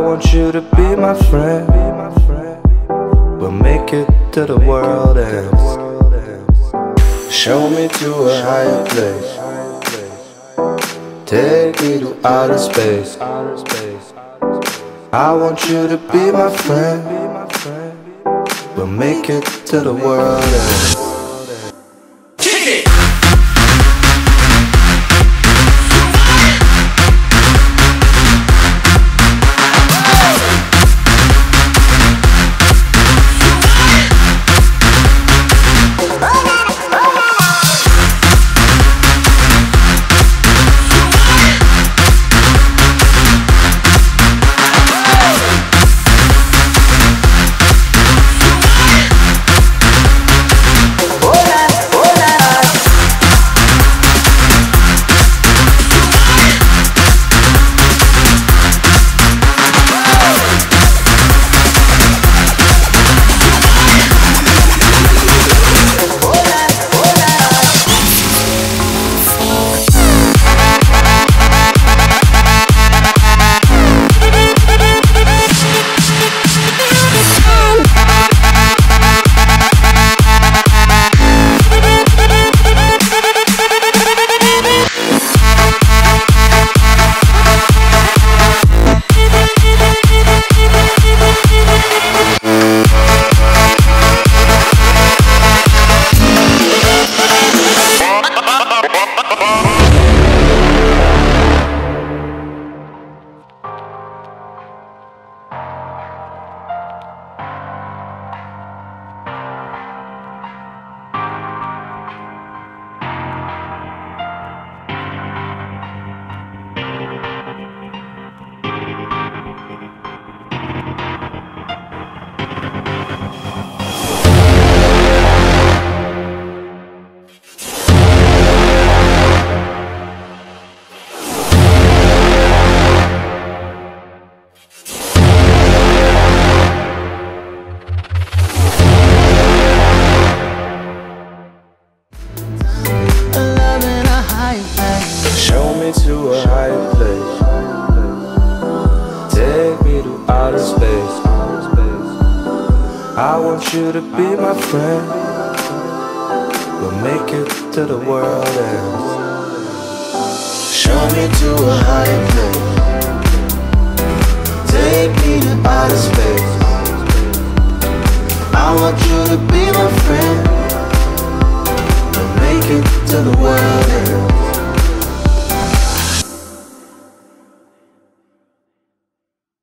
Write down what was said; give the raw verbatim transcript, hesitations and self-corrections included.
want you to be my friend. We'll make it to the world ends. Show me to a higher place. Take me to outer space. I want you to be my friend. We'll make it to the world ends. Show me to a higher place. Take me to outer space. I want you to be my friend. We'll make it to the world ends. Show me to a higher place. Take me to outer space. I want you to be my friend. We'll make it to the world ends.